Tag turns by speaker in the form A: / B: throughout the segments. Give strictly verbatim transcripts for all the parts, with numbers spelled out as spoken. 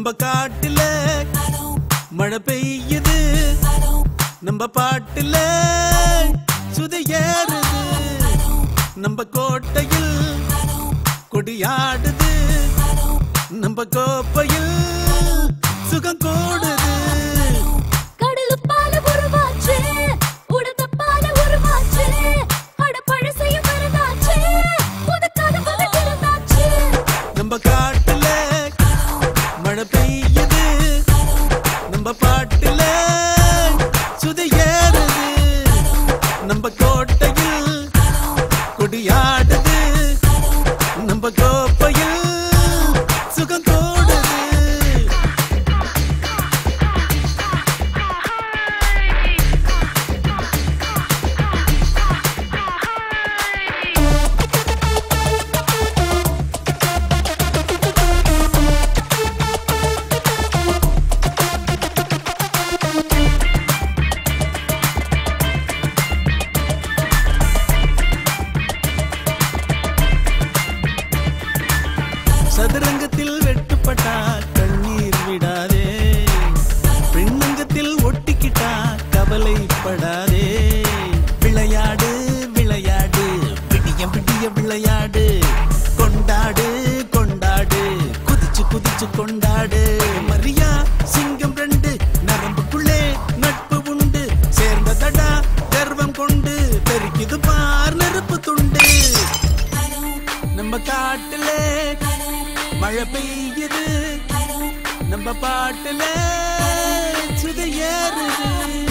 A: நம்ம காட்டுல மழை பெய்யுது, நம்ம பாட்டுல சுதி ஏறுது, நம்ம கோட்டையில் கொடியாடுது, நம்ம கோப்பையில் சுகம் கூடுது. நம்ம காட்டுல மழை பெய்யுது, நம்ம பாட்டுல சுதி ஏறுது, நம்ம கோட்டையில் கொடியாடுது, நம்ம கோப்பையில் சுகம் கூடுது. சதுரங்கத்தில் வெட்டுப்பட்டா கண்ணீர் விடாதே, பெண்ணங்கத்தில் ஒட்டிக்கிட்டா கவலைப்படாதே. விளையாடு விளையாடு விடிய விடிய விளையாடு, கொண்டாடு கொண்டாடு குதிச்சு குதிச்சு கொண்டாடு. மரியா சிங்கம் ரெண்டு நரம்புக்குள்ளே நட்பு உண்டு, சேர்ந்ததடா கர்வம் கொண்டு பெருக்கிது பார் நெருப்பு துண்டு. நம்ம காட்டுல மழை பெய்யுது, நம்ம பாட்டுல சுதி ஏறுது.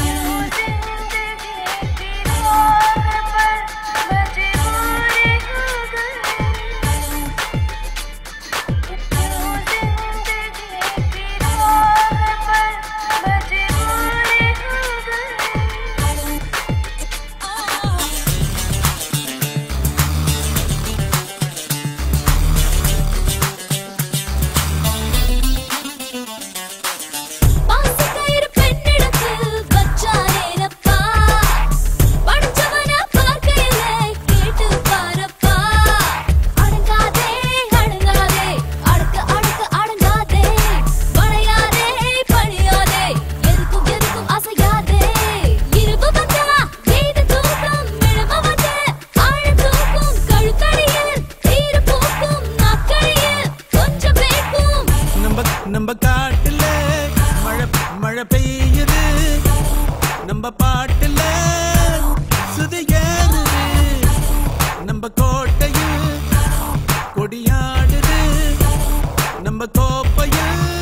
A: நம்ம காட்டுல மழை மழை பெய்யுது, நம்ம பாட்டுல சுதி ஏறுது, நம்ம கோட்டையில் கொடியாடுது, நம்ம கோப்பையில்